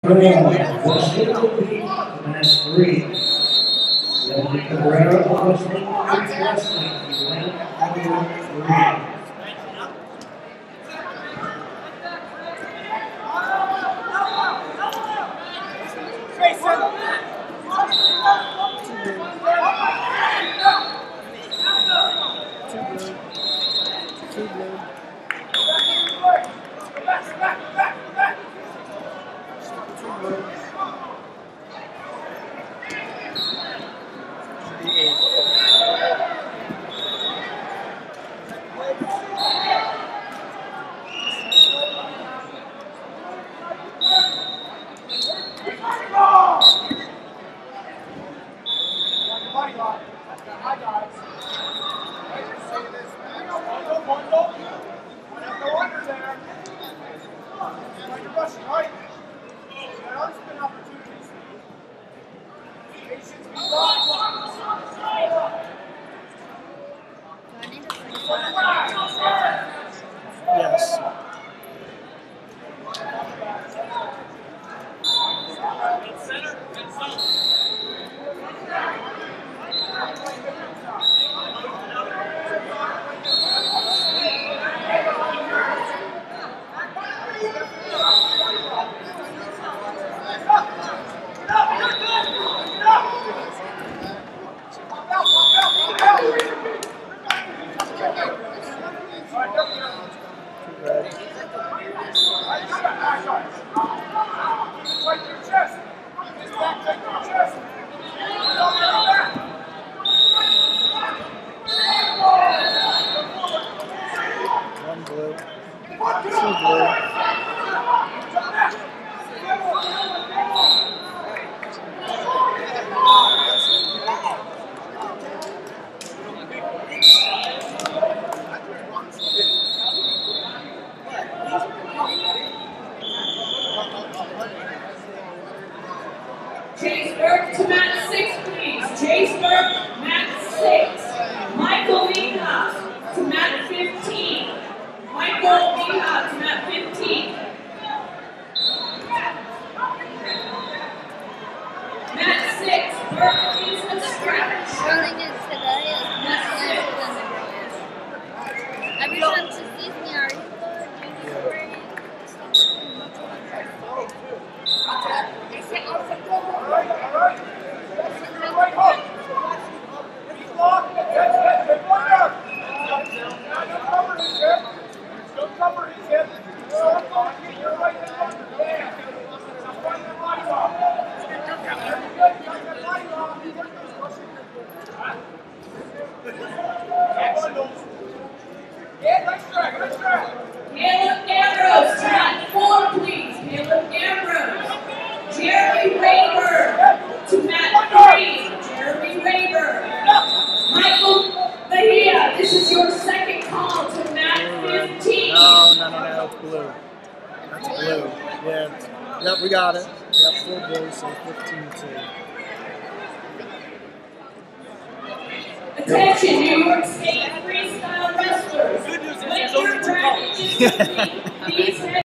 That's 3. Cabrera Wrestling, Yes. One blue. 2 blue. Chase Burke to mat 6, please. Chase Burke, mat 6. Michael Vina to mat 15. Michael Vina to mat 15. Mat 6, Burke is a stretch. Running it today is much nicer than the girls. Every time she sees me, are you good? Do you need a break? Caleb Ambrose, to mat 4, please. Caleb Ambrose. Jeremy Rayburn to mat 3. Jeremy Rayburn. Michael Bahia, this is your second call to mat 15. No, it's blue. That's blue. Yeah. Yep, we got it. Yep, 4 blue, so 15-2. Attention, New York State freestyle wrestlers. When your bracket is complete, please